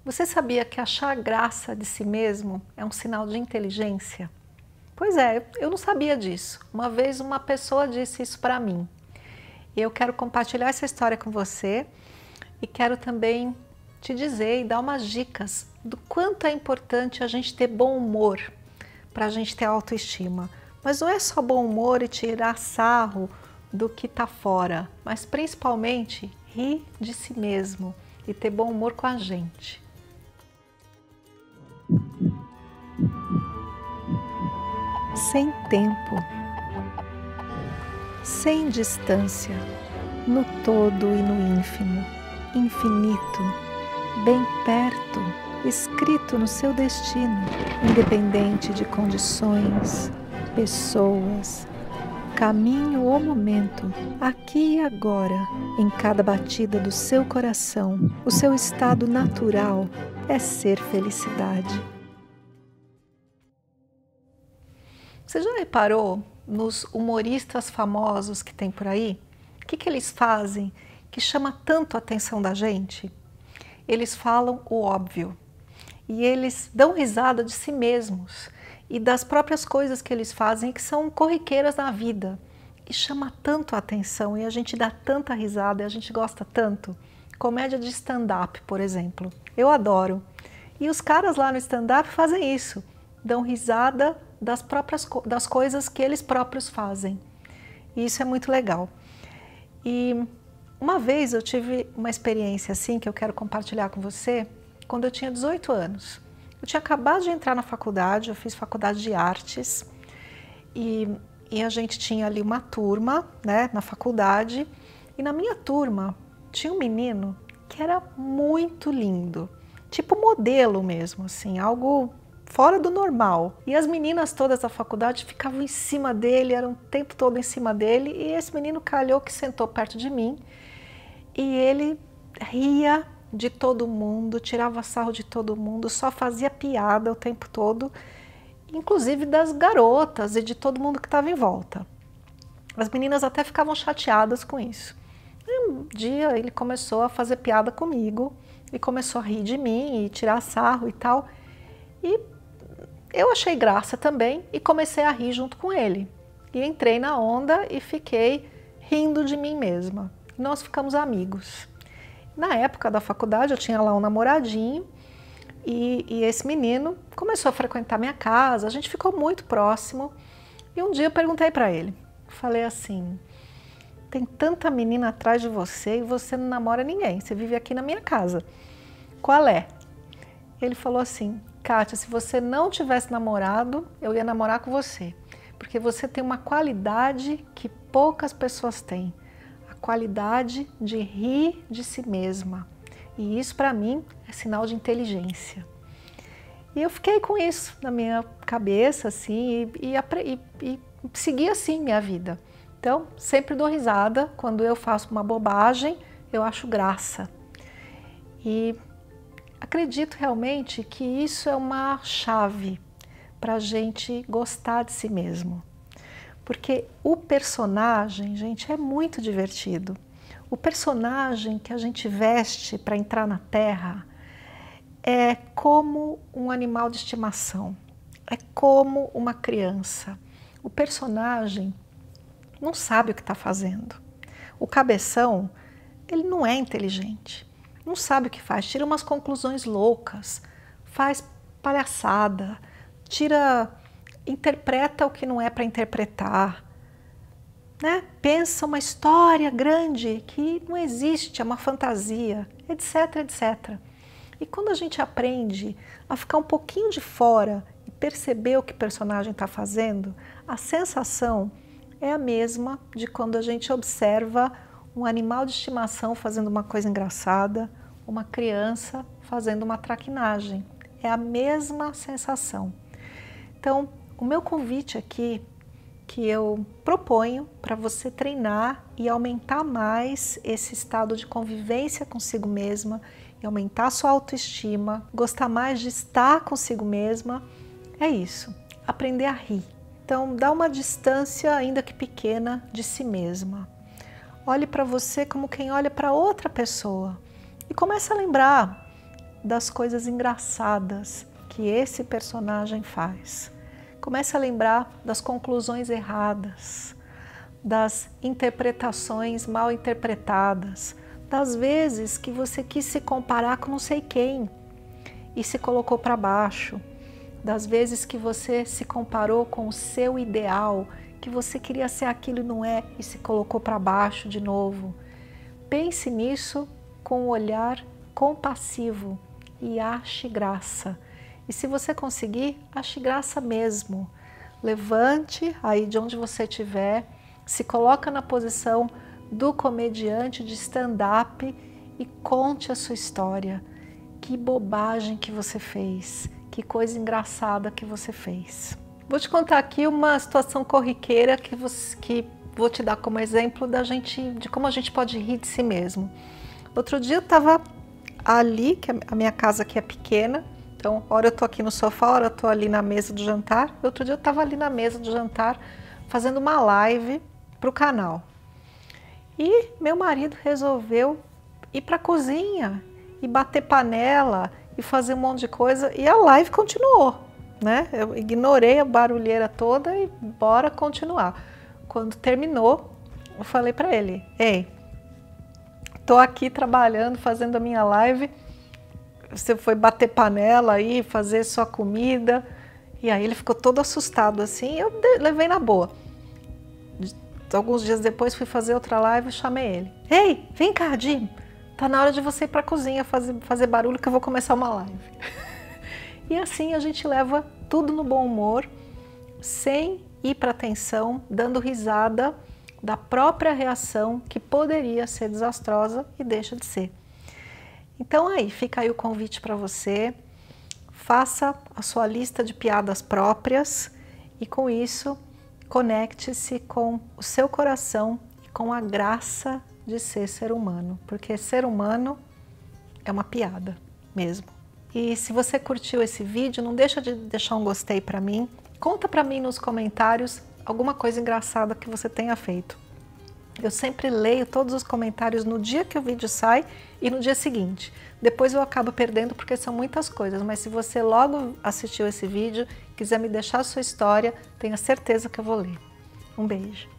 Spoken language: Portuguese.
Você sabia que achar graça de si mesmo é um sinal de inteligência? Pois é, eu não sabia disso. Uma vez uma pessoa disse isso para mim. E eu quero compartilhar essa história com você e quero também te dizer e dar umas dicas do quanto é importante a gente ter bom humor para a gente ter autoestima. Mas não é só bom humor e tirar sarro do que está fora, mas principalmente rir de si mesmo e ter bom humor com a gente. Sem tempo, sem distância, no todo e no ínfimo, infinito, bem perto, escrito no seu destino, independente de condições, pessoas, caminho ou momento, aqui e agora, em cada batida do seu coração, o seu estado natural é ser felicidade. Você já reparou nos humoristas famosos que tem por aí? O que eles fazem que chama tanto a atenção da gente? Eles falam o óbvio e eles dão risada de si mesmos e das próprias coisas que eles fazem que são corriqueiras na vida e chama tanto a atenção e a gente dá tanta risada e a gente gosta tanto. Comédia de stand-up, por exemplo, eu adoro. E os caras lá no stand-up fazem isso, dão risada das coisas que eles próprios fazem. E isso é muito legal. E uma vez eu tive uma experiência assim que eu quero compartilhar com você, quando eu tinha 18 anos. Eu tinha acabado de entrar na faculdade, eu fiz faculdade de artes e a gente tinha ali uma turma, né, na faculdade, e na minha turma tinha um menino que era muito lindo, tipo modelo mesmo, assim, algo fora do normal. E as meninas todas da faculdade ficavam em cima dele, eram o tempo todo em cima dele, e esse menino calhou que sentou perto de mim, e ele ria de todo mundo, tirava sarro de todo mundo, só fazia piada o tempo todo, inclusive das garotas e de todo mundo que estava em volta. As meninas até ficavam chateadas com isso. E um dia ele começou a fazer piada comigo, e começou a rir de mim e tirar sarro e tal, e eu achei graça também e comecei a rir junto com ele. E entrei na onda e fiquei rindo de mim mesma. Nós ficamos amigos. Na época da faculdade eu tinha lá um namoradinho e esse menino começou a frequentar minha casa, a gente ficou muito próximo. E um dia eu perguntei para ele, falei assim, tem tanta menina atrás de você e você não namora ninguém, você vive aqui na minha casa, qual é? Ele falou assim, Kátia, se você não tivesse namorado, eu ia namorar com você, porque você tem uma qualidade que poucas pessoas têm, a qualidade de rir de si mesma, e isso para mim é sinal de inteligência. E eu fiquei com isso na minha cabeça, assim, e segui assim minha vida. Então, sempre dou risada, quando eu faço uma bobagem, eu acho graça. E acredito realmente que isso é uma chave para a gente gostar de si mesmo. Porque o personagem, gente, é muito divertido. O personagem que a gente veste para entrar na Terra é como um animal de estimação, é como uma criança. O personagem não sabe o que está fazendo. O cabeção, ele não é inteligente. Não sabe o que faz, tira umas conclusões loucas, faz palhaçada, interpreta o que não é para interpretar, né? Pensa uma história grande que não existe, é uma fantasia, etc, etc. E quando a gente aprende a ficar um pouquinho de fora e perceber o que o personagem está fazendo, a sensação é a mesma de quando a gente observa um animal de estimação fazendo uma coisa engraçada, uma criança fazendo uma traquinagem. É a mesma sensação. Então, o meu convite aqui, que eu proponho para você treinar e aumentar mais esse estado de convivência consigo mesma, e aumentar a sua autoestima, gostar mais de estar consigo mesma, é isso, aprender a rir. Então, dá uma distância, ainda que pequena, de si mesma. Olhe para você como quem olha para outra pessoa e comece a lembrar das coisas engraçadas que esse personagem faz. Comece a lembrar das conclusões erradas, das interpretações mal interpretadas, das vezes que você quis se comparar com não sei quem e se colocou para baixo, das vezes que você se comparou com o seu ideal, que você queria ser aquilo e não é, e se colocou para baixo de novo. Pense nisso com um olhar compassivo e ache graça. E se você conseguir, ache graça mesmo. Levante aí de onde você estiver, se coloca na posição do comediante de stand-up e conte a sua história. Que bobagem que você fez, que coisa engraçada que você fez. Vou te contar aqui uma situação corriqueira que vou te dar como exemplo de como a gente pode rir de si mesmo. Outro dia eu estava ali, que a minha casa aqui é pequena, então hora eu tô aqui no sofá, hora eu tô ali na mesa do jantar. Outro dia eu estava ali na mesa do jantar fazendo uma live para o canal. E meu marido resolveu ir para a cozinha e bater panela e fazer um monte de coisa, e a live continuou, né? Eu ignorei a barulheira toda e bora continuar. Quando terminou, eu falei para ele: ei, tô aqui trabalhando, fazendo a minha live, você foi bater panela aí, fazer sua comida. E aí ele ficou todo assustado assim, eu levei na boa. Alguns dias depois fui fazer outra live e chamei ele. Ei, vem cá, Jim, tá na hora de você ir para a cozinha fazer barulho que eu vou começar uma live. E assim a gente leva tudo no bom humor, sem ir para a tensão, dando risada da própria reação que poderia ser desastrosa e deixa de ser. Então aí, fica aí o convite para você, faça a sua lista de piadas próprias e com isso conecte-se com o seu coração e com a graça de ser humano, porque ser humano é uma piada mesmo. E se você curtiu esse vídeo, não deixa de deixar um gostei para mim, conta para mim nos comentários alguma coisa engraçada que você tenha feito. Eu sempre leio todos os comentários no dia que o vídeo sai e no dia seguinte. Depois eu acabo perdendo porque são muitas coisas, mas se você logo assistiu esse vídeo, quiser me deixar a sua história, tenha certeza que eu vou ler. Um beijo.